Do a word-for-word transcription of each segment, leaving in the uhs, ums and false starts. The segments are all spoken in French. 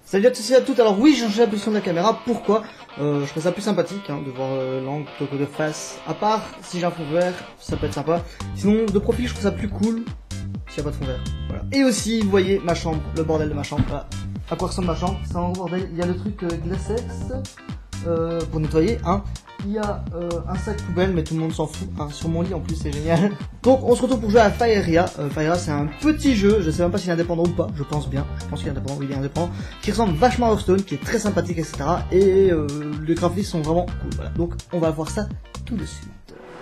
Salut à tous et à toutes, alors oui j'ai changé la position de la caméra, pourquoi euh, Je trouve ça plus sympathique hein, de voir euh, l'angle plutôt que de face, à part si j'ai un fond vert, ça peut être sympa. Sinon de profil je trouve ça plus cool s'il n'y a pas de fond vert. Voilà. Et aussi vous voyez ma chambre, le bordel de ma chambre, voilà. À quoi ressemble ma chambre, c'est un bordel, il y a le truc euh, Glacex euh, pour nettoyer, hein. Il y a euh, un sac poubelle, mais tout le monde s'en fout, hein, sur mon lit en plus, c'est génial. Donc on se retrouve pour jouer à Faeria. Euh, Faeria c'est un petit jeu, je sais même pas s'il est indépendant ou pas, je pense bien, je pense qu'il est indépendant, oui il est indépendant, qui ressemble vachement à Hearthstone, qui est très sympathique, et cetera. Et euh, les graphismes sont vraiment cool, voilà. Donc on va voir ça tout de suite.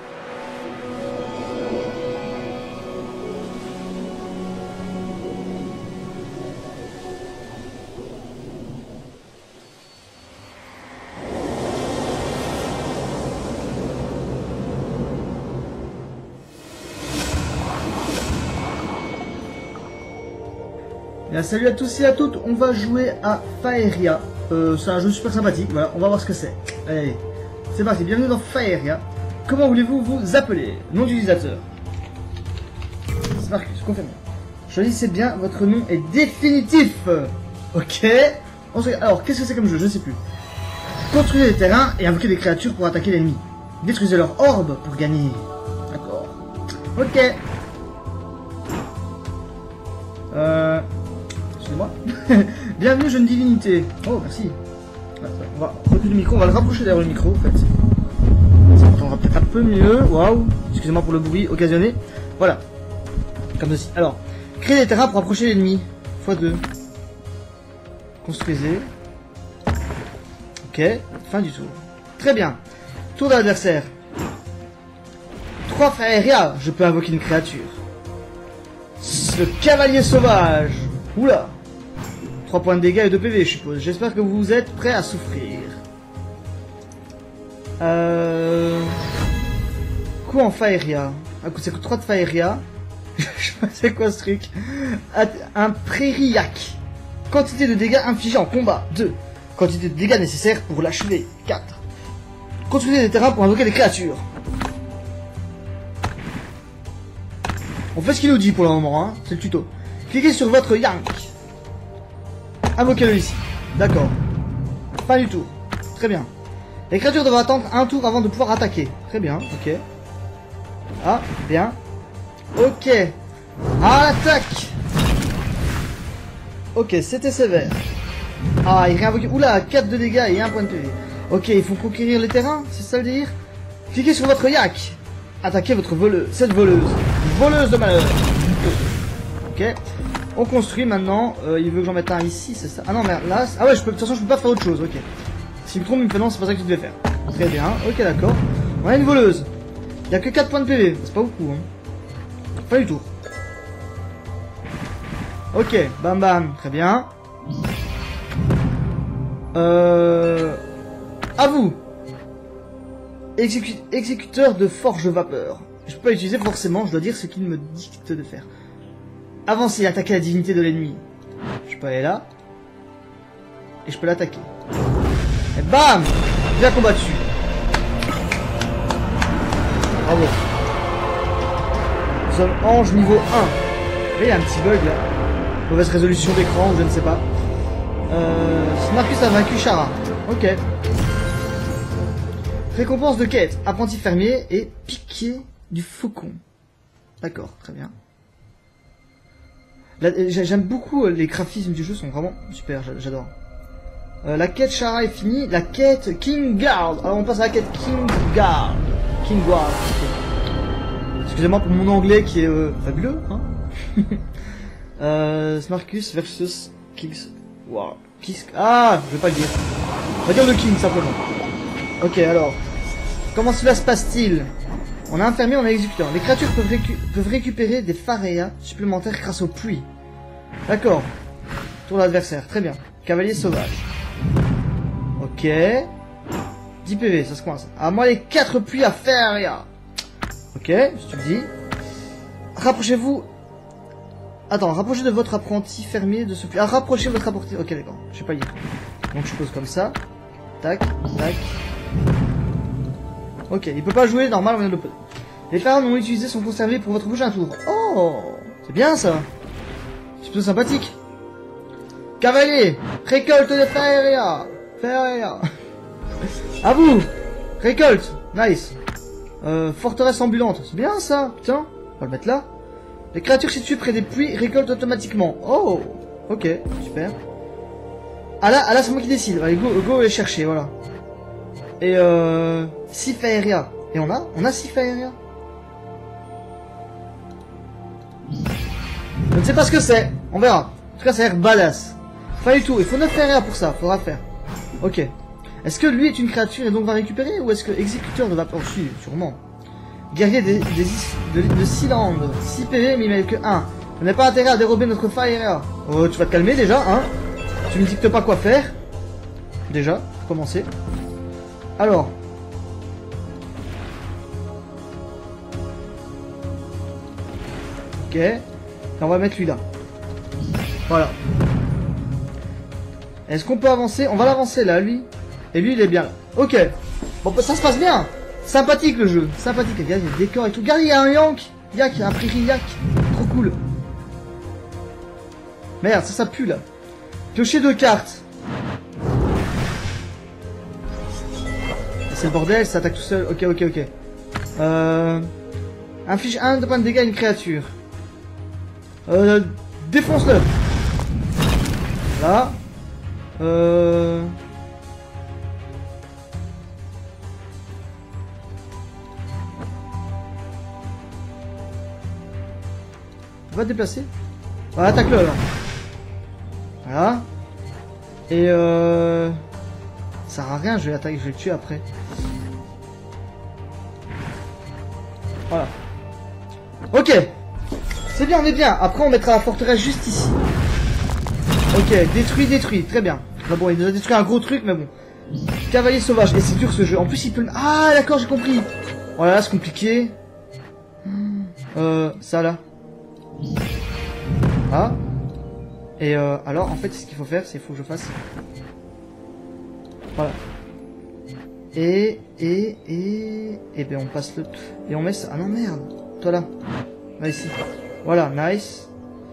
Bien, salut à tous et à toutes, on va jouer à Faeria. Euh, c'est un jeu super sympathique, voilà, on va voir ce que c'est. Allez, c'est parti, bienvenue dans Faeria. Comment voulez-vous vous appeler? Nom d'utilisateur. C'est Marcus, confirmé. Choisissez bien, votre nom est définitif. Ok. Alors, qu'est-ce que c'est comme jeu? Je sais plus. Construisez des terrains et invoquez des créatures pour attaquer l'ennemi. Détruisez leur orbe pour gagner. D'accord. Ok. Euh... Excusez-moi. Bienvenue, jeune divinité. Oh, merci. On va reculer le micro, on va le rapprocher derrière le micro en fait. Ça entendra peut-être un peu mieux. Waouh. Excusez-moi pour le bruit occasionné. Voilà. Comme ceci. Alors, créez des terrains pour approcher l'ennemi. fois deux. Construisez. Ok. Fin du tour. Très bien. Tour de l'adversaire. trois Faeria. Je peux invoquer une créature. Le cavalier sauvage. Oula. trois points de dégâts et deux P V, je suppose. J'espère que vous êtes prêts à souffrir. Euh... Quoi en Faeria? Ah, c'est que trois de Faeria. Je sais pas c'est quoi ce truc. Un prairiac. Quantité de dégâts infligés en combat. deux. Quantité de dégâts nécessaires pour l'achever. quatre. Construisez des terrains pour invoquer des créatures. On fait ce qu'il nous dit pour le moment, hein. C'est le tuto. Cliquez sur votre yank. Invoquez-le ici. D'accord. Pas du tout. Très bien. Les créatures doivent attendre un tour avant de pouvoir attaquer. Très bien, ok. Ah, bien. Ok. Ah, l'attaque. Ok, c'était sévère. Ah, il réinvoque. Oula, quatre de dégâts et un point de P V. Ok, il faut conquérir les terrains, c'est ça le dire? Cliquez sur votre yak. Attaquez votre voleuse. Cette voleuse. Voleuse de malheur. Ok. On construit maintenant. Euh, il veut que j'en mette un ici, c'est ça? Ah non, merde, là. Ah ouais, je peux, de toute façon, je peux pas faire autre chose. Ok. S'il me trompe, il me fait non, c'est pas ça que tu devais faire. Très bien. Ok, d'accord. On a une voleuse. Il y a que quatre points de P V. C'est pas beaucoup, hein. Pas du tout. Ok. Bam bam. Très bien. Euh. À vous. Exécu exécuteur de forge vapeur. Je peux pas l'utiliser forcément, je dois dire ce qu'il me dicte de faire. Avancez et attaquer la divinité de l'ennemi. Je peux aller là. Et je peux l'attaquer. Et bam! Bien combattu. Bravo. Nous sommes ange niveau un. Mais il y a un petit bug là. Mauvaise résolution d'écran, je ne sais pas. Euh, Marcus a vaincu Chara. Ok. Récompense de quête. Apprenti fermier et piqué du faucon. D'accord, très bien. J'aime beaucoup les graphismes du jeu, sont vraiment super, j'adore. Euh, la quête Chara est finie, la quête King Guard. Alors on passe à la quête King Guard. King Guard. Okay. Excusez-moi pour mon anglais qui est euh, fabuleux. Hein. euh, Smarcus versus Kings. Wow. Kiss... Ah, je vais pas le dire. On va dire le King simplement. Ok, alors. Comment cela se passe-t-il? On a un fermier, on a exécuteur. Les créatures peuvent, récu peuvent récupérer des Faeria supplémentaires grâce aux pluies. D'accord. Tour de l'adversaire, très bien. Cavalier sauvage. Ok. dix P V, ça se coince. À moi les quatre pluies à Faeria. Ok, si tu le dis. Rapprochez-vous. Attends, rapprochez de votre apprenti fermier de ce pluie. Ah, rapprochez votre apprenti. Ok, d'accord. Je sais pas lire. Donc je pose comme ça. Tac, tac. Ok, il peut pas jouer, normal, on vient de le poser. Les pharaons non utilisés sont conservés pour votre prochain tour. Oh, c'est bien ça. C'est plutôt sympathique. Cavalier, récolte de fer aérien. Fer aérien. À vous. Récolte. Nice. Euh, forteresse ambulante. C'est bien ça. Putain. On va le mettre là. Les créatures situées près des puits récoltent automatiquement. Oh. Ok. Super. Ah là, ah là c'est moi qui décide. Allez, go, go les chercher. Voilà. Et euh... Sif aérien. Et on a On a Sif aérien. Je ne sais pas ce que c'est. On verra. En tout cas, ça a l'air badass. Pas du tout. Il faut neuf aérien pour ça. Faudra faire. Ok. Est-ce que lui est une créature et donc va récupérer, ou est-ce que exécuteur ne va pas poursuivre? Sûrement. Guerrier des, des, de, de Sealand. six P V mais il met que un. On n'a pas intérêt à dérober notre Fire. Oh, tu vas te calmer déjà, hein. Tu me dictes pas quoi faire. Déjà, pour commencer. Alors. Ok. Et on va mettre lui là. Voilà. Est-ce qu'on peut avancer? On va l'avancer là, lui. Et lui, il est bien là. Ok. Bon, ça se passe bien. Sympathique le jeu. Sympathique. Regarde, il y a des décors et tout. Regarde, il y a un Yank. Yak, il y a un prairie Yak. Trop cool. Merde, ça, ça pue là. Piocher deux cartes. C'est le bordel, ça attaque tout seul. Ok, ok, ok. Euh... Inflige un de points de dégâts à une créature. Euh... Défonce-le. Là. Euh... Va te déplacer. Voilà, attaque-le alors. Voilà. Et euh... ça sert à rien, je vais l'attaquer, je vais le tuer après. Voilà. Ok. C'est bien, on est bien. Après, on mettra la forteresse juste ici. Ok, détruit, détruit. Très bien. Bah bon, il nous a détruit un gros truc, mais bon. Cavalier sauvage. Et c'est dur ce jeu. En plus, il peut... Ah, d'accord, j'ai compris. Voilà, là, c'est compliqué. Euh, ça là. Ah. Et euh, alors, en fait, ce qu'il faut faire, c'est qu'il faut que je fasse... Voilà. Et, et, et... Et ben, on passe le... Et on met ça... Ah non, merde. Toi là. Là, ici. Voilà, nice.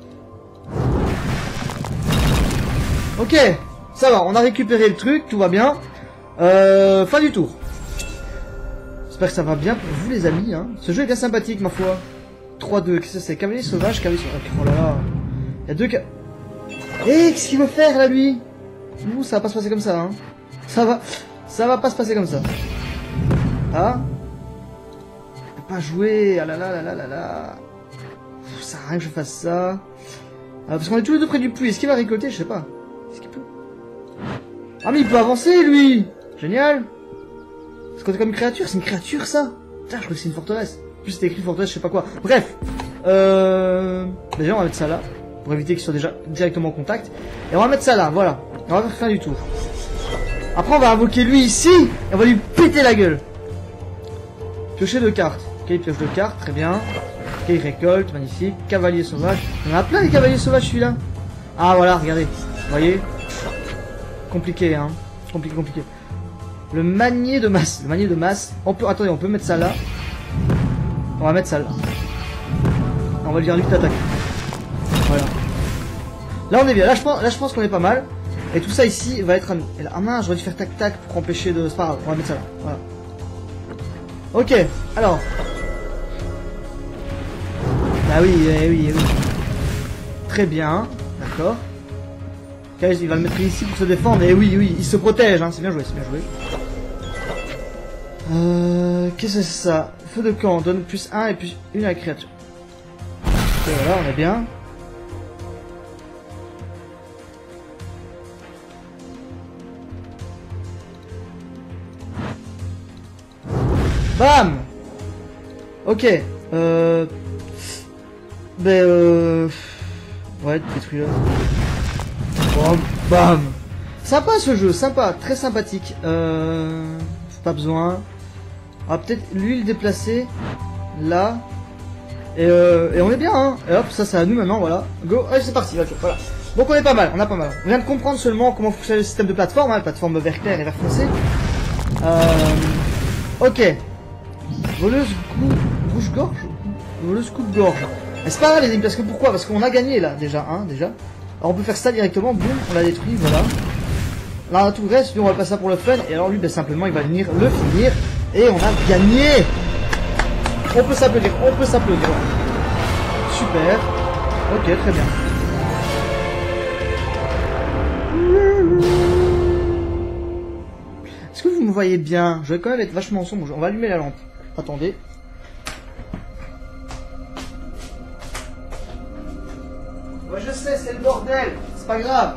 Ok. Ça va, on a récupéré le truc, tout va bien. Euh... Fin du tour. J'espère que ça va bien pour vous, les amis. Hein. Ce jeu est bien sympathique, ma foi. trois deux, qu'est-ce que c'est? Cavalier sauvage, cavalier sauvage. Oh là là. Il y a deux ca... Eh, qu'est-ce qu'il veut faire là, lui? Ouh, ça va pas se passer comme ça, hein. Ça va... Ça va pas se passer comme ça. Ah. Je peux pas jouer. Ah là là là là là là. Ça sert à rien que je fasse ça. Ah, parce qu'on est tous les deux près du puits. Est-ce qu'il va récolter? Je sais pas. Est-ce qu'il peut? Ah, mais il peut avancer, lui. Génial. Parce qu'on est comme une créature. C'est une créature, ça. Putain, je crois que c'est une forteresse. En plus, c'était écrit forteresse, je sais pas quoi. Bref. Euh... Déjà, on va mettre ça là. Pour éviter qu'ils soient déjà directement en contact. Et on va mettre ça là, voilà. Et on va faire fin du tour. Après, on va invoquer lui ici. Et on va lui péter la gueule. Piocher deux cartes. Ok, il pioche deux cartes, très bien. Ok, il récolte, magnifique. Cavalier sauvage. Il y en a plein, les cavaliers sauvages, celui-là. Ah, voilà, regardez. Vous voyez? Compliqué, hein. Compliqué, compliqué. Le manier de masse. Le manier de masse. On peut... Attendez, on peut mettre ça là. On va mettre ça là. On va lui dire lui que t'attaques. Voilà. Là, on est bien. Là, je pense, là, je pense qu'on est pas mal. Et tout ça ici va être à nous. Et là, ah mince, j'aurais dû faire tac-tac pour empêcher de... C'est pas grave, on va mettre ça là. Voilà. Ok, alors. Ah oui, eh oui, eh oui. Très bien, d'accord. Ok, il va le mettre ici pour se défendre. Et oui, oui, il se protège, hein. C'est bien joué, c'est bien joué. Euh... Qu'est-ce que c'est ça? Feu de camp, donne plus un et plus une à la créature. Ok, voilà, on est bien. Bam. Ok. Euh... Ben euh... Ouais, détruis-le. Bam. Bam. Sympa ce jeu, sympa, très sympathique. Euh... Pas besoin. Ah, peut-être lui le déplacer. Là. Et, euh... Et on est bien, hein. Et hop, ça c'est à nous maintenant, voilà. Go. Allez, c'est parti, ok, voilà. Donc on est pas mal, on a pas mal. On vient de comprendre seulement comment fonctionne le système de plateforme, hein, plateforme vert clair et vert foncé. Euh... Ok. Voleuse rouge-gorge. Voleuse coupe-gorge. C'est pas grave les amis, parce que pourquoi? Parce qu'on a gagné là, déjà, hein, déjà. Alors on peut faire ça directement, boum, on l'a détruit, voilà. Là tout le reste, lui on va passer ça pour le fun, et alors lui ben, simplement il va venir le finir, et on a gagné. On peut s'applaudir, on peut s'applaudir. Super, ok, très bien. Est-ce que vous me voyez bien? Je vais quand même être vachement sombre, on va allumer la lampe. Attendez. Ouais, je sais, c'est le bordel, c'est pas grave.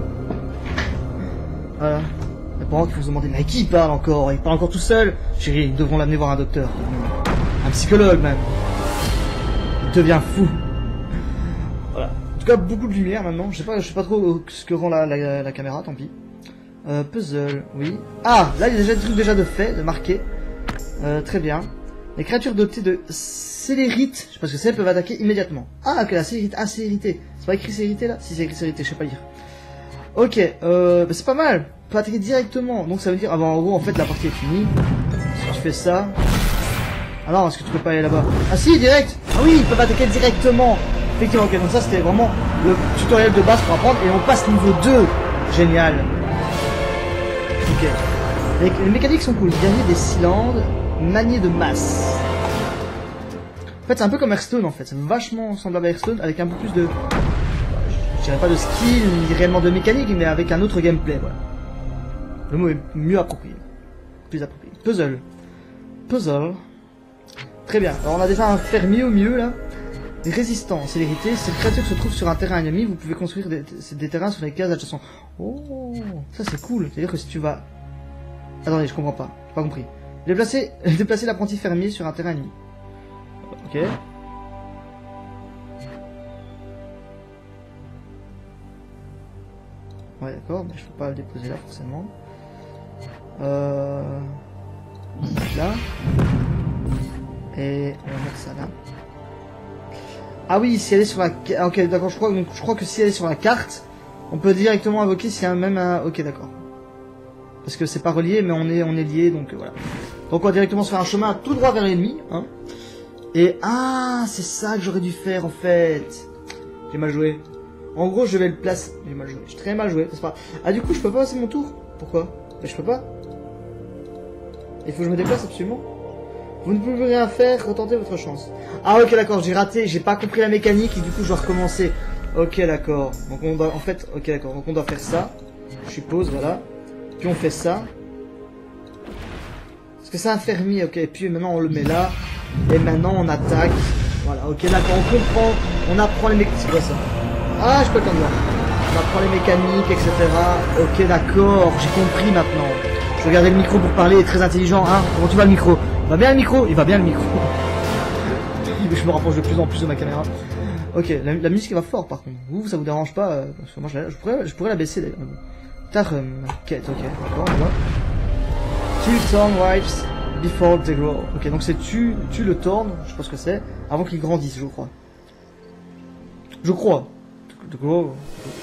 Voilà. Les parents qui vont se demander, mais qui il parle encore? Il parle encore tout seul? Chérie, ils devront l'amener voir un docteur. Un psychologue même. Il devient fou. Voilà. En tout cas, beaucoup de lumière maintenant. Je sais pas, je sais pas trop ce que rend la, la, la caméra, tant pis. Euh, puzzle, oui. Ah, là il y a déjà des trucs déjà de fait, de marqué. Euh, très bien. Les créatures dotées de célérite, je sais pas ce que c'est, peuvent attaquer immédiatement. Ah, ok, la célérite, ah, célérité. C'est pas écrit célérité là? Si c'est écrit célérité, je sais pas lire. Ok, euh, bah, c'est pas mal. On peut attaquer directement. Donc ça veut dire, ah bah en gros, en fait, la partie est finie. Si tu fais ça. Ah non, est-ce que tu peux pas aller là-bas? Ah si, direct. Ah oui, ils peuvent attaquer directement. Effectivement, ok, donc ça c'était vraiment le tutoriel de base pour apprendre. Et on passe niveau deux. Génial. Ok. Les, les mécaniques sont cool. Gagner des cylindres, manier de masse. En fait, c'est un peu comme Hearthstone en fait. C'est vachement semblable à Hearthstone avec un peu plus de... Je dirais pas de skill, ni réellement de mécanique, mais avec un autre gameplay, voilà. Le mot est mieux approprié. Plus approprié. Puzzle. Puzzle. Très bien. Alors on a déjà un fermier au milieu là. Les résistants, célérité. Cette créature se trouve sur un terrain ennemi, vous pouvez construire des, des terrains sur les cases adjacentes. Oh, ça c'est cool. C'est-à-dire que si tu vas... Attendez, je comprends pas. J'ai pas compris. Déplacer, déplacer l'apprenti fermier sur un terrain ennemi. Ok. Ouais, d'accord, mais je peux pas le déposer là forcément. Euh... Là. Et on va mettre ça là. Ah oui, si elle est sur la... Ok, d'accord, je crois, donc, je crois que si elle est sur la carte, on peut directement invoquer s'il y a même un... Ok, d'accord. Parce que c'est pas relié, mais on est, on est lié, donc euh, voilà. Donc on va directement se faire un chemin tout droit vers l'ennemi. Hein. Et... Ah, c'est ça que j'aurais dû faire en fait. J'ai mal joué. En gros, je vais le placer. J'ai mal joué. J'ai très mal joué. C'est pas... Ah, du coup, je peux pas passer mon tour. Pourquoi? Mais je peux pas. Il faut que je me déplace absolument. Vous ne pouvez rien faire. Retentez votre chance. Ah, ok, d'accord. J'ai raté. J'ai pas compris la mécanique et du coup, je dois recommencer. Ok, d'accord. Donc on doit, en fait, ok, d'accord. Donc on doit faire ça. Je suppose, voilà. Puis on fait ça. Parce que c'est un fermier, ok. Et puis maintenant, on le met là. Et maintenant, on attaque. Voilà, ok, d'accord. On comprend. On apprend les mécaniques. C'est quoi ça? Ah, je peux le temps de voir. On apprend les mécaniques, et cetera. Ok, d'accord, j'ai compris maintenant. Je vais garder le micro pour parler, il est très intelligent, hein. Comment tu vas le micro? Il va bien le micro? Il va bien le micro. Je me rapproche de plus en plus de ma caméra. Ok, la, la musique va fort par contre. Vous, ça vous dérange pas euh, parce que moi, je, je, pourrais, je pourrais la baisser d'ailleurs. Tarum, quête, ok, d'accord, on voit. Kill Thorn Wipes before they grow. Ok, donc c'est tu, tu le Thorn, je sais pas ce que c'est, avant qu'il grandisse, je crois. Je crois. De gros.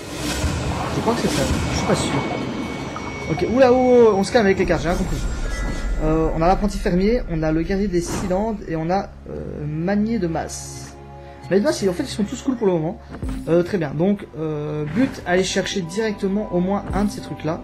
Je crois que c'est ça. Je suis pas sûr. Ok, oula, oula, on se calme avec les cartes, j'ai rien compris. Euh, on a l'apprenti fermier, on a le guerrier des cylindres et on a euh, manier de masse. Mais de masse, en fait, ils sont tous cool pour le moment. Euh, très bien. Donc, euh, but, aller chercher directement au moins un de ces trucs-là.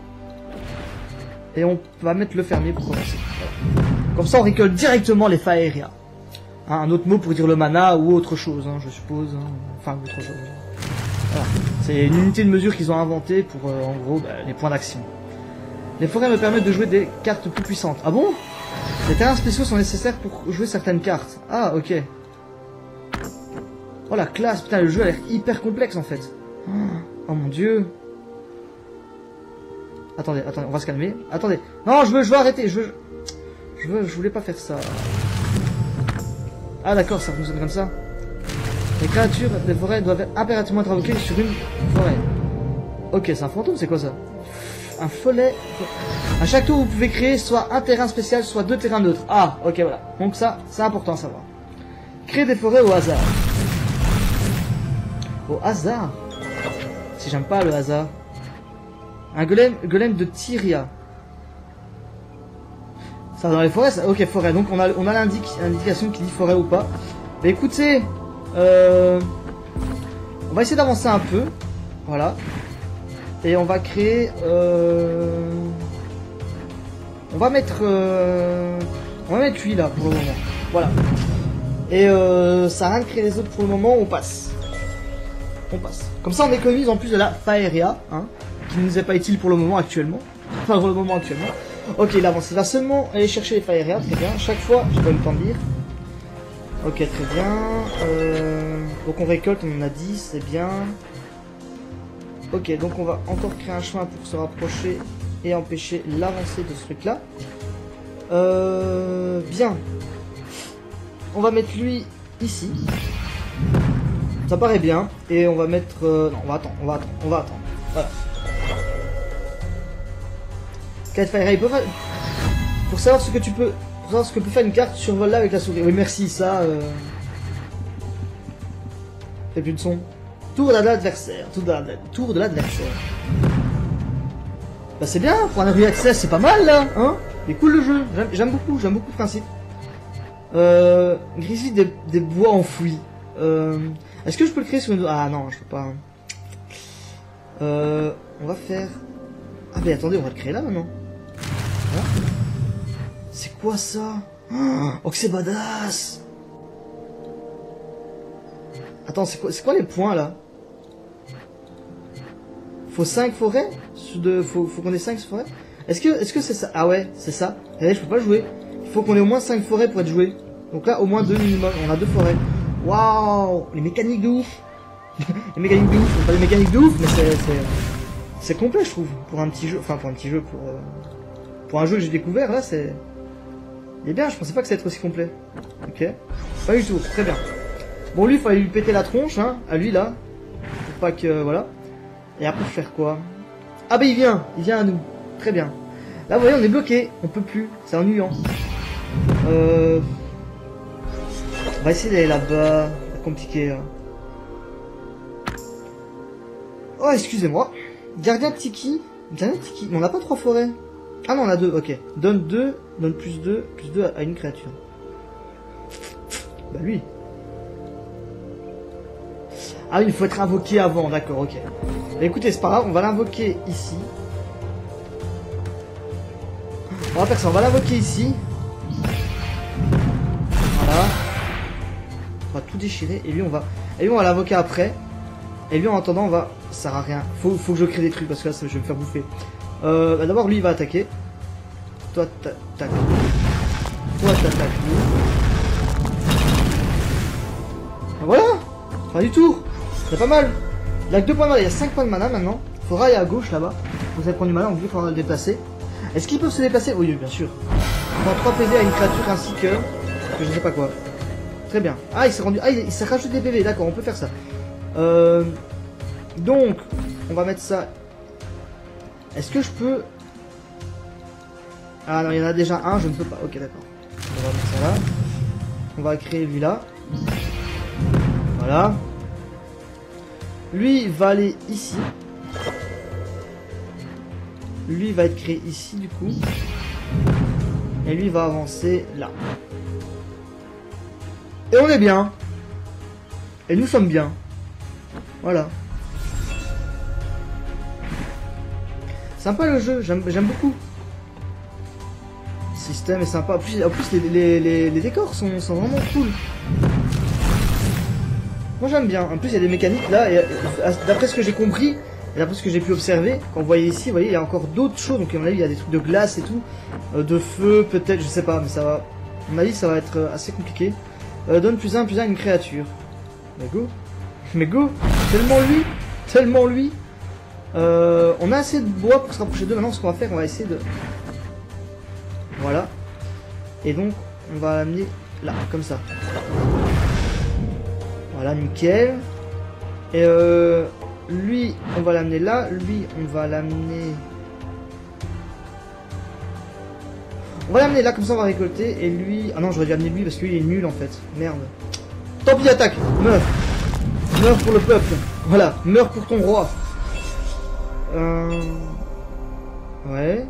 Et on va mettre le fermier pour commencer. Voilà. Comme ça, on récolte directement les Faeria. Hein, un autre mot pour dire le mana ou autre chose, hein, je suppose. Hein. Enfin, autre chose. Voilà. C'est une unité de mesure qu'ils ont inventée pour, euh, en gros, bah, les points d'action. Les forêts me permettent de jouer des cartes plus puissantes. Ah bon? Les terrains spéciaux sont nécessaires pour jouer certaines cartes. Ah, ok. Oh la classe, putain, le jeu a l'air hyper complexe en fait. Oh mon dieu. Attendez, attendez, on va se calmer. Attendez. Non, je veux, je veux arrêter, je veux... Je veux, je voulais pas faire ça. Ah d'accord, ça fonctionne comme ça. Les créatures des forêts doivent impérativement être invoquées sur une forêt. Ok, c'est un fantôme, c'est quoi ça? Un follet. À chaque tour, vous pouvez créer soit un terrain spécial, soit deux terrains neutres. Ah, ok, voilà. Donc ça, c'est important à savoir. Créer des forêts au hasard. Au hasard? Si j'aime pas le hasard. Un golem, golem de Tyria. Ça dans les forêts, ça? Ok, forêt. Donc on a, on a l'indication qui dit forêt ou pas. Mais écoutez, euh, on va essayer d'avancer un peu. Voilà. Et on va créer... Euh... On va mettre... Euh... On va mettre lui là pour le moment. Voilà. Et euh, ça a rien de créer les autres pour le moment, on passe. On passe. Comme ça on économise en plus de la Faeria, hein, qui ne nous est pas utile pour le moment actuellement. Enfin pour le moment actuellement. Ok, il avance. Il va seulement aller chercher les Faeria, très bien. Chaque fois, j'ai pas eu le temps de lire. Ok, très bien. Euh... Donc on récolte, on en a dix, c'est bien. Ok, donc on va encore créer un chemin pour se rapprocher et empêcher l'avancée de ce truc là. Euh... Bien. On va mettre lui ici. Ça paraît bien. Et on va mettre... Euh... Non, on va attendre, on va attendre, on va attendre. Voilà. quatre Fire peut faire... Pour savoir ce que tu peux... Pour savoir ce que peut faire une carte, survole là avec la souris. Oui, merci, ça... Euh... Fait plus de son. Tour de l'adversaire. Tour de l'adversaire. Bah c'est bien, pour un early access, c'est pas mal là, hein. Il est cool le jeu, j'aime beaucoup, j'aime beaucoup le principe. Euh... Grizzly des, des bois enfouis. Euh... Est-ce que je peux le créer sur une... Ah non, je peux pas. Euh... On va faire... Ah mais attendez, on va le créer là maintenant. Voilà. C'est quoi ça? Oh que c'est badass. Attends, c'est quoi, c'est quoi les points là? Faut cinq forêts de, faut, faut qu'on ait cinq forêts. Est-ce que est-ce que c'est ça? Ah ouais, c'est ça. Regardez, je peux pas jouer. Il faut qu'on ait au moins cinq forêts pour être joué. Donc là, au moins deux minimum. On a deux forêts. Waouh, les mécaniques de ouf. Les mécaniques de ouf. Pas des mécaniques de ouf, mais c'est c'est complet, je trouve, pour un petit jeu. Enfin, pour un petit jeu, pour euh, pour un jeu que j'ai découvert là, c'est. Il est bien. Je pensais pas que ça allait être aussi complet. Ok. Pas du tout. Très bien. Bon, lui, il fallait lui péter la tronche, hein, à lui là, pour pas que voilà. Et après faire quoi? Ah bah il vient, il vient à nous. Très bien. Là vous voyez on est bloqué, on peut plus, c'est ennuyant. Euh... On va essayer d'aller là-bas, c'est compliqué. Hein. Oh excusez-moi. Gardien Tiki, gardien Tiki, mais on n'a pas trois forêts. Ah non on a deux, ok. Donne deux, donne plus deux, plus deux à une créature. Bah lui. Ah oui, il faut être invoqué avant, d'accord, ok. Bah, écoutez, c'est pas grave, on va l'invoquer ici. On va faire ça, on va l'invoquer ici. Voilà. On va tout déchirer, et lui on va... Et lui on va l'invoquer après. Et lui en attendant on va... Ça sert à rien. Faut, faut que je crée des trucs, parce que là ça, je vais me faire bouffer. Euh, bah, d'abord lui il va attaquer. Toi t'attaques. Toi t'attaques lui. Voilà. Fin du tour. C'est pas mal. Il a que deux points de mana, il y a cinq points de mana maintenant. Faudra aller à gauche là-bas. Vous allez prendre du mana, donc il faudra le déplacer. Est-ce qu'ils peuvent se déplacer? Oui, bien sûr. Prends trois P V à une créature ainsi que... que je sais pas quoi. Très bien. Ah, il s'est rendu... Ah, il s'est rajouté des P V, d'accord, on peut faire ça. Euh... Donc, on va mettre ça... Est-ce que je peux... Ah non, il y en a déjà un, je ne peux pas. Ok, d'accord. On va mettre ça là. On va créer lui là. Voilà. Lui va aller ici. Lui va être créé ici du coup. Et lui va avancer là. Et on est bien. Et nous sommes bien. Voilà. Sympa le jeu, j'aime beaucoup. Le système est sympa. En plus, en plus les, les, les, les décors sont, sont vraiment cool. Moi j'aime bien. En plus il y a des mécaniques là. Et d'après ce que j'ai compris, et d'après ce que j'ai pu observer, quand vous voyez ici, vous voyez il y a encore d'autres choses. Donc à mon avis il y a des trucs de glace et tout, euh, de feu peut-être, je sais pas, mais ça va. À mon avis ça va être assez compliqué. Euh, donne plus un plus un à une créature. Mais go, mais go, tellement lui, tellement lui. Euh, on a assez de bois pour se rapprocher d'eux. Maintenant ce qu'on va faire, on va essayer de. Voilà. Et donc on va l'amener là, comme ça. Voilà, nickel. Et euh, lui, on va l'amener là. Lui, on va l'amener... On va l'amener là, comme ça on va récolter. Et lui... Ah non, j'aurais dû amener lui parce que lui il est nul en fait. Merde. Tant pis, attaque. Meurs. Meurs pour le peuple. Voilà, meurs pour ton roi. Euh... Ouais.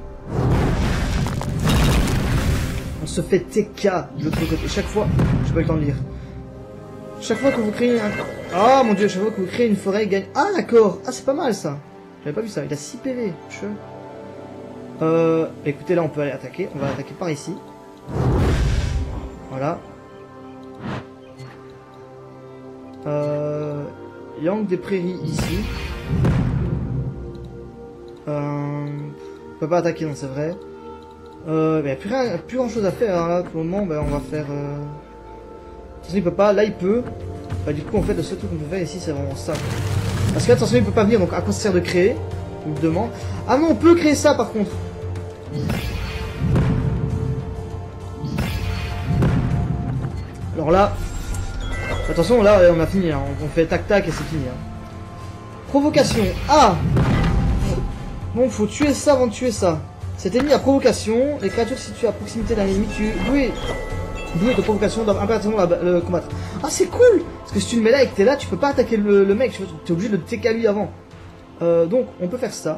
On se fait T K de l'autre côté. Chaque fois, j'ai pas eu le temps de lire. Chaque fois que vous créez un... Ah mon dieu, chaque fois que vous créez une forêt, gagne... Ah d'accord. Ah c'est pas mal ça. J'avais pas vu ça. Il a six P V. Je... Euh... Écoutez, là on peut aller attaquer. On va attaquer par ici. Voilà. Euh... Yang des prairies ici. Euh... On peut pas attaquer, non c'est vrai. Euh... Il n'y a plus, rien... plus grand chose à faire hein, là pour le moment. Ben, on va faire... Euh... Attention, il peut pas, là il peut. Bah du coup en fait le seul truc qu'on peut faire ici c'est vraiment ça. Parce que là attention il peut pas venir, donc à quoi ça sert de créer? Il me demande. Ah non on peut créer ça par contre. Alors là. Attention là on a fini, hein. On fait tac tac et c'est fini. Hein. Provocation. Ah bon faut tuer ça avant de tuer ça. Cet ennemi à provocation, les créatures situées à proximité d'un ennemi tu. Oui. D'où de provocation doivent impérativement le combattre. Ah c'est cool. Parce que si tu le mets là et que t'es là, tu peux pas attaquer le, le mec, tu es obligé de le T K lui avant. Euh, donc on peut faire ça.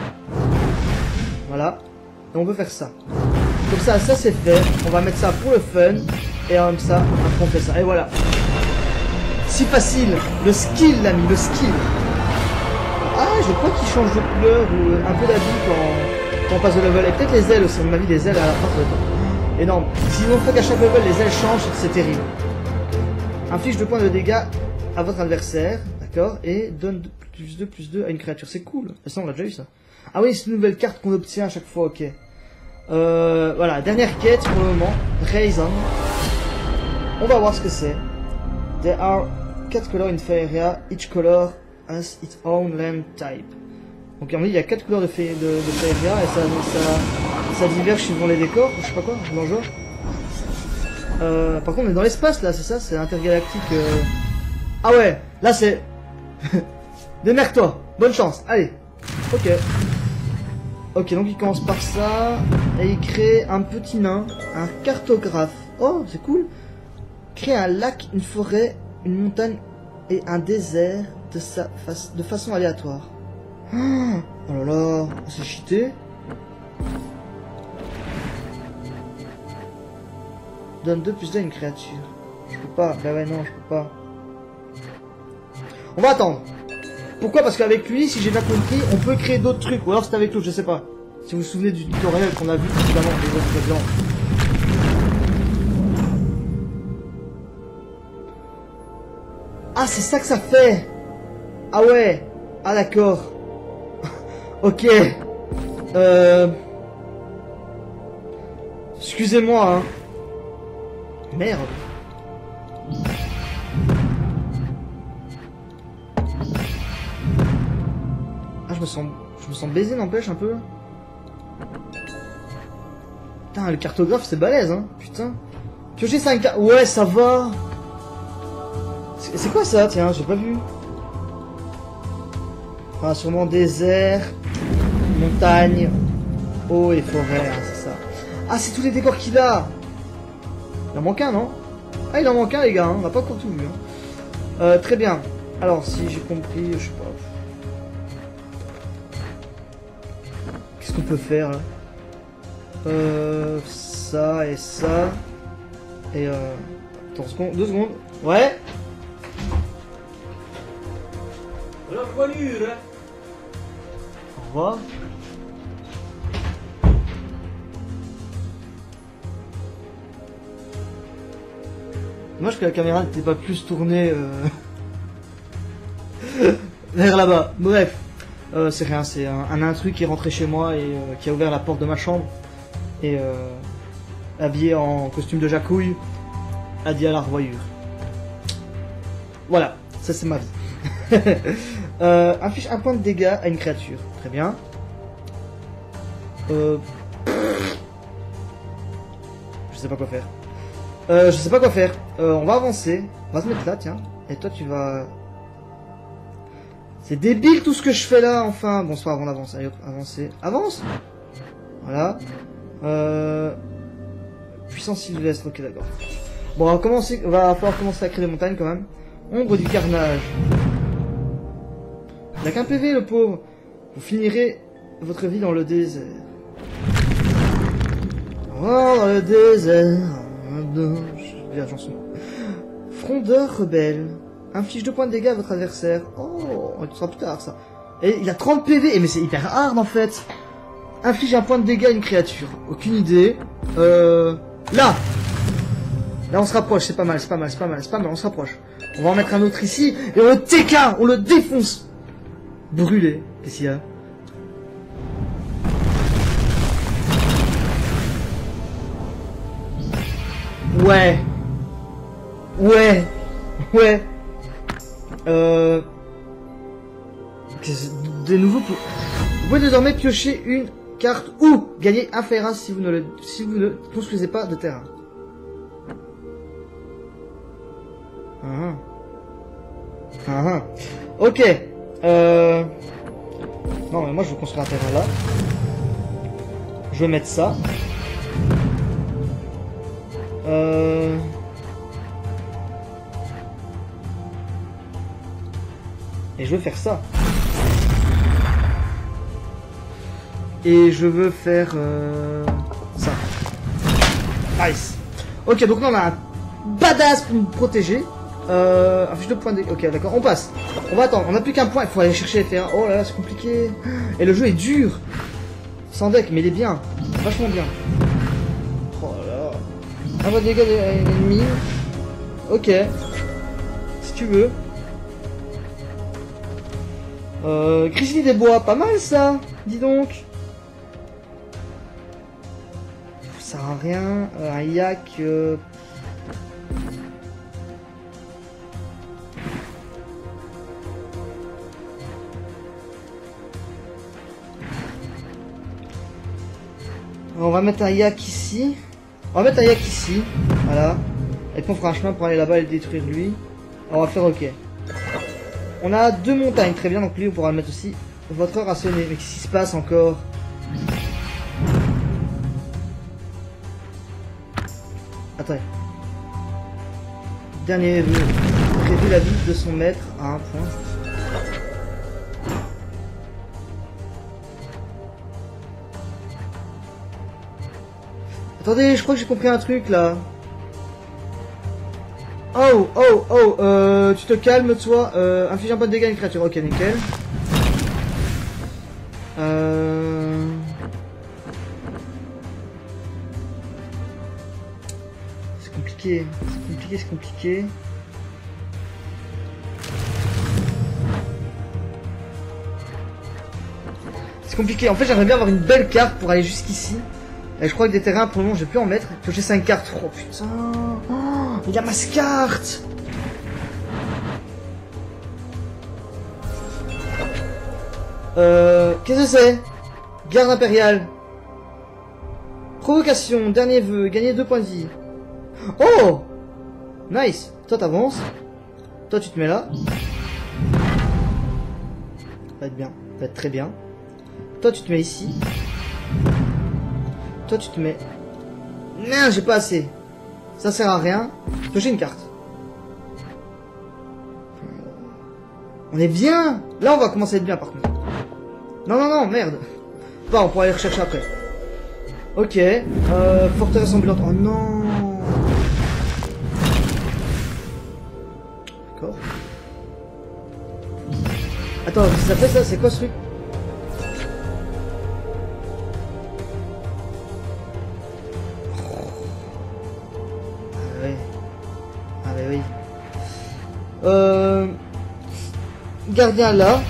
Voilà. Et on peut faire ça. Comme ça, ça c'est fait. On va mettre ça pour le fun. Et comme ça, après on fait ça. Et voilà. Si facile. Le skill l'ami, le skill. Ah je crois qu'il change de couleur ou un peu d'habit quand, quand on passe de level. Et peut-être les ailes aussi, à mon avis les ailes à la fin de temps. Énorme. Si on fait qu'à chaque level les ailes changent, c'est terrible. Inflige deux points de dégâts à votre adversaire, d'accord, et donne plus deux plus deux à une créature. C'est cool. Ça on l'a déjà eu ça. Ah oui, c'est une nouvelle carte qu'on obtient à chaque fois, ok. Euh, voilà, dernière quête pour le moment. Raisin. On va voir ce que c'est. There are quatre colors in Faeria. Each color has its own land type. Donc il y a quatre couleurs de, fé de, de Faeria et ça, ça, ça diverge suivant les décors, je sais pas quoi, dans le jeu. Euh, par contre on est dans l'espace là, c'est ça, c'est intergalactique. Euh... Ah ouais, là c'est... Démerde-toi, bonne chance, allez. Ok. Ok, donc il commence par ça, et il crée un petit nain, un cartographe. Oh, c'est cool. Crée un lac, une forêt, une montagne et un désert de, sa fa de façon aléatoire. Oh là là, c'est cheaté. Donne deux plus deux à une créature. Je peux pas, bah ouais non, je peux pas. On va attendre. Pourquoi? Parce qu'avec lui, si j'ai bien compris, on peut créer d'autres trucs. Ou alors c'est avec l'autre, je sais pas. Si vous vous souvenez du tutoriel qu'on a vu précédemment des autres précédents. Ah c'est ça que ça fait. Ah ouais. Ah d'accord. Ok. Euh... Excusez-moi, hein. Merde. Ah, je me sens... Je me sens baisé, n'empêche, un peu. Putain, le cartographe, c'est balèze, hein. Putain. Piocher cinq cartes... Ouais, ça va. C'est quoi ça? Tiens, j'ai pas vu. Ah, sûrement désert, montagne, eau et forêt, hein, c'est ça. Ah, c'est tous les décors qu'il a. Il en manque un, non? Ah, il en manque un, les gars, hein. On n'a pas encore tout vu. Hein. Euh, très bien. Alors, si j'ai compris, je sais pas. Qu'est-ce qu'on peut faire, là? Euh, ça et ça. Et euh... Attends, seconde, deux secondes. Ouais. La voilure. Au revoir. Dommage que la caméra n'était pas plus tournée euh... vers là-bas. Bref, euh, c'est rien, c'est un, un intrus qui est rentré chez moi et euh, qui a ouvert la porte de ma chambre et euh, habillé en costume de jacouille, a dit à la revoyure. Voilà, ça c'est ma vie. euh, affiche un point de dégâts à une créature. Très bien. Euh... Je sais pas quoi faire. Euh, je sais pas quoi faire. Euh, on va avancer. On va se mettre là, tiens. Et toi, tu vas... C'est débile tout ce que je fais là, enfin. Bonsoir, avant d'avance. Allez hop, avancer. Avance. Voilà. Euh... Puissance sylvestre, ok, d'accord. Bon, on va, commencer... on va falloir commencer à créer des montagnes quand même. Ombre du carnage. Il n'a qu'un P V, le pauvre. Vous finirez votre vie dans le désert. Oh, dans le désert. La chanson. Frondeur rebelle. Inflige deux points de dégâts à votre adversaire. Oh, on sera plus tard ça. Et il a trente P V. Et mais c'est hyper hard en fait. Inflige un point de dégâts à une créature. Aucune idée. Euh... Là. Là on se rapproche, c'est pas mal, c'est pas mal, c'est pas mal, c'est pas mal, on se rapproche. On va en mettre un autre ici. Et on le T K, on le défonce. Brûlé. Qu'est-ce qu'il y a? Ouais. Ouais. Ouais. Euh... De nouveau pour... Vous pouvez désormais piocher une carte ou gagner un fer si vous ne le... si vous ne construisez pas de terrain. Ah. Ah. Ok. Euh... Non mais moi je veux construire un terrain là. Je vais mettre ça. Euh... Et je veux faire ça. Et je veux faire euh... ça. Nice. Ok, donc là on a un badass pour nous protéger. Euh... Un fiche de points de... Ok, d'accord, on passe. On va attendre, on n'a plus qu'un point, il faut aller chercher les terrains. Oh là là, c'est compliqué. Et le jeu est dur. Sans deck, mais il est bien. Vachement bien. Oh là là. Un point de dégâts d'ennemis. Ok. Si tu veux. Euh, Grizzly des bois, pas mal ça, dis donc. Ça sert à rien, euh, un yak. Euh... On va mettre un yak ici. On va mettre un yak ici, voilà. Et puis on fera un chemin pour aller là-bas et le détruire lui. On va faire ok. On a deux montagnes, très bien, donc lui on pourra le mettre aussi. Votre heure a sonné, mais qu'est-ce qui se passe encore? Attendez. Dernier vœu. Réduit la vie de son maître à un point. Attendez, je crois que j'ai compris un truc là. Oh, oh, oh, euh, tu te calmes, toi. Euh, inflige un point de dégâts à une créature. Ok, nickel. Euh... C'est compliqué. C'est compliqué, c'est compliqué. C'est compliqué. En fait, j'aimerais bien avoir une belle carte pour aller jusqu'ici. Et je crois que des terrains, pour le moment, je vais plus en mettre. Piocher cinq cartes. Oh putain. Oh, il y a ma carte. Euh, qu'est-ce que c'est? Garde impériale. Provocation, dernier vœu, gagner deux points de vie. Oh! Nice. Toi, t'avances. Toi, tu te mets là. Ça va être bien. Ça va être très bien. Toi, tu te mets ici. Toi, tu te mets... Non, j'ai pas assez. Ça sert à rien. J'ai une carte. On est bien. Là, on va commencer à être bien, par contre. Non, non, non, merde. Bah, on pourra aller rechercher après. Ok. Euh, forteresse ambulante. Oh non. D'accord. Attends, ça fait ça? C'est quoi ce truc? Euh, gardien là.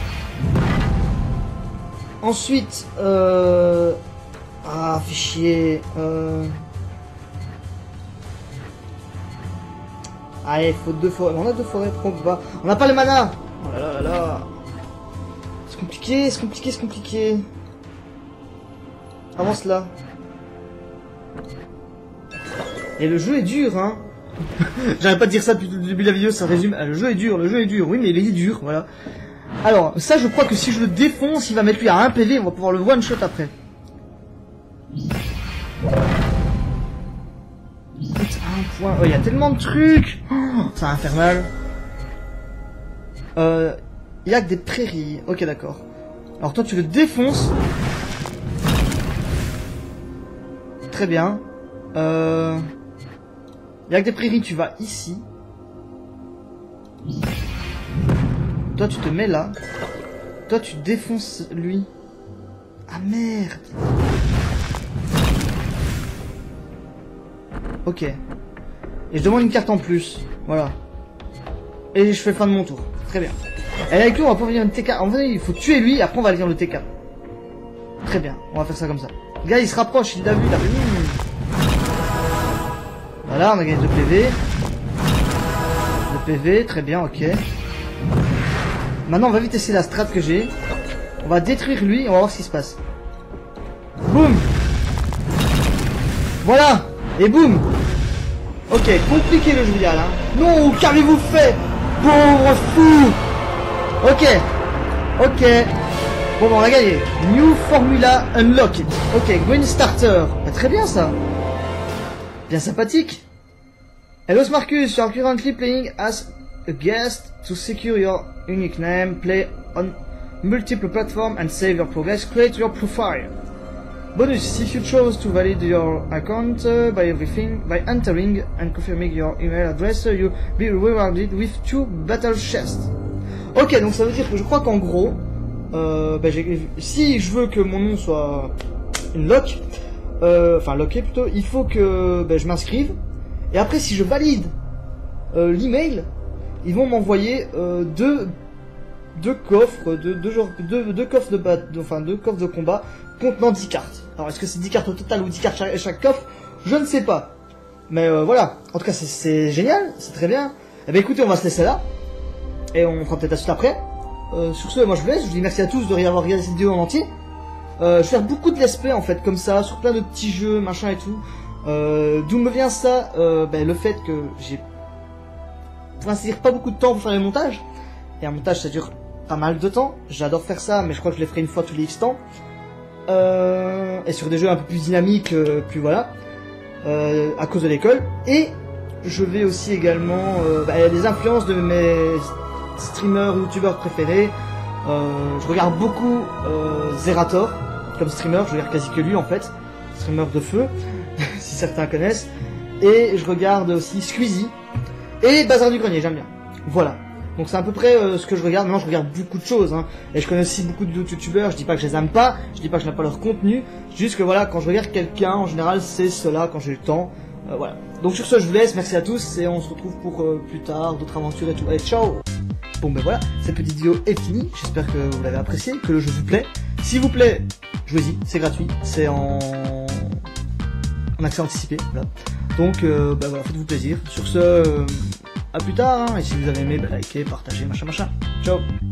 Ensuite, euh... ah, fait chier. Euh... Allez, faut deux forêts. On a deux forêts, pourquoi on peut pas? On n'a pas le mana. Oh là là là là. C'est compliqué, c'est compliqué, c'est compliqué. Avance là. Et le jeu est dur, hein. J'arrête pas de dire ça depuis le début de la vidéo, ça résume. Ah, le jeu est dur, le jeu est dur. Oui, mais il est dur, voilà. Alors, ça, je crois que si je le défonce, il va mettre lui à un P V, on va pouvoir le one shot après. Un point. Oh, il y a tellement de trucs. Oh, c'est infernal. Euh, il y a que des prairies. Ok, d'accord. Alors toi, tu le défonces. Très bien. Euh... Il y a que des prairies, tu vas ici. Toi, tu te mets là. Toi, tu défonces lui. Ah merde. Ok. Et je demande une carte en plus. Voilà. Et je fais fin de mon tour. Très bien. Et avec lui, on va pas venir une T K. En fait, il faut tuer lui, après on va aller dans le T K. Très bien, on va faire ça comme ça. Le gars, il se rapproche, il l'a vu, il a vu. Voilà, on a gagné deux P V. deux P V, très bien, ok. Maintenant, on va vite essayer la strat que j'ai. On va détruire lui, on va voir ce qui se passe. Boum. Voilà. Et boum. Ok, compliqué le jeu vidéo, hein. Non, qu'avez-vous fait, pauvre fou. Ok. Ok. Bon, bon, on a gagné. New Formula Unlocked. Ok, Green Starter. Bah, très bien ça. Bien sympathique. Hello Marcus, you are currently playing as a guest. To secure your unique name, play on multiple platforms and save your progress. Create your profile. Bonus, if you chose to validate your account uh, by everything, by entering and confirming your email address, uh, you'll be rewarded with two battle chests. Ok, donc ça veut dire que je crois qu'en gros, euh, bah, si je veux que mon nom soit une lock, euh, enfin locké plutôt, il faut que bah, je m'inscrive. Et après, si je valide euh, l'email, ils vont m'envoyer euh, deux, deux coffres, deux, deux, genres, deux, deux coffres de bat, enfin deux coffres de combat contenant dix cartes. Alors est-ce que c'est dix cartes au total ou dix cartes chaque, chaque coffre? Je ne sais pas. Mais euh, voilà. En tout cas, c'est génial, c'est très bien. Eh bien écoutez, on va se laisser là. Et on fera peut-être la suite après. Euh, sur ce, moi je vous laisse. Je vous dis merci à tous de avoir regardé cette vidéo en entier. Euh, je vais faire beaucoup de let's play en fait, comme ça, sur plein de petits jeux, machin et tout. Euh, D'où me vient ça euh, ben, le fait que j'ai, pour ainsi dire, pas beaucoup de temps pour faire les montages. Et un montage ça dure pas mal de temps. J'adore faire ça, mais je crois que je les ferai une fois tous les X temps. Euh, et sur des jeux un peu plus dynamiques, euh, plus voilà, euh, à cause de l'école. Et je vais aussi également euh, bah, les influences de mes streamers, youtubeurs préférés. Euh, je regarde beaucoup euh, Zerator comme streamer, je regarde quasi que lui en fait, streamer de feu, si certains connaissent. Et je regarde aussi Squeezie et Bazar du Grenier, j'aime bien. Voilà. Donc c'est à peu près euh, ce que je regarde. Maintenant je regarde beaucoup de choses, hein. Et je connais aussi beaucoup de youtubeurs. Je dis pas que je les aime pas, je dis pas que je n'aime pas leur contenu. Juste que voilà, quand je regarde quelqu'un, en général c'est cela quand j'ai le temps. Euh, voilà. Donc sur ce je vous laisse, merci à tous et on se retrouve pour euh, plus tard, d'autres aventures et tout. Allez, ciao. Bon ben voilà, cette petite vidéo est finie. J'espère que vous l'avez apprécié, que le jeu vous plaît. S'il vous plaît, jouez-y, c'est gratuit, c'est en... en accès anticipé, voilà. Donc euh, ben voilà, faites-vous plaisir. Sur ce... Euh... à plus tard, hein, et si vous avez aimé, bah, likez, partagez, machin machin. Ciao.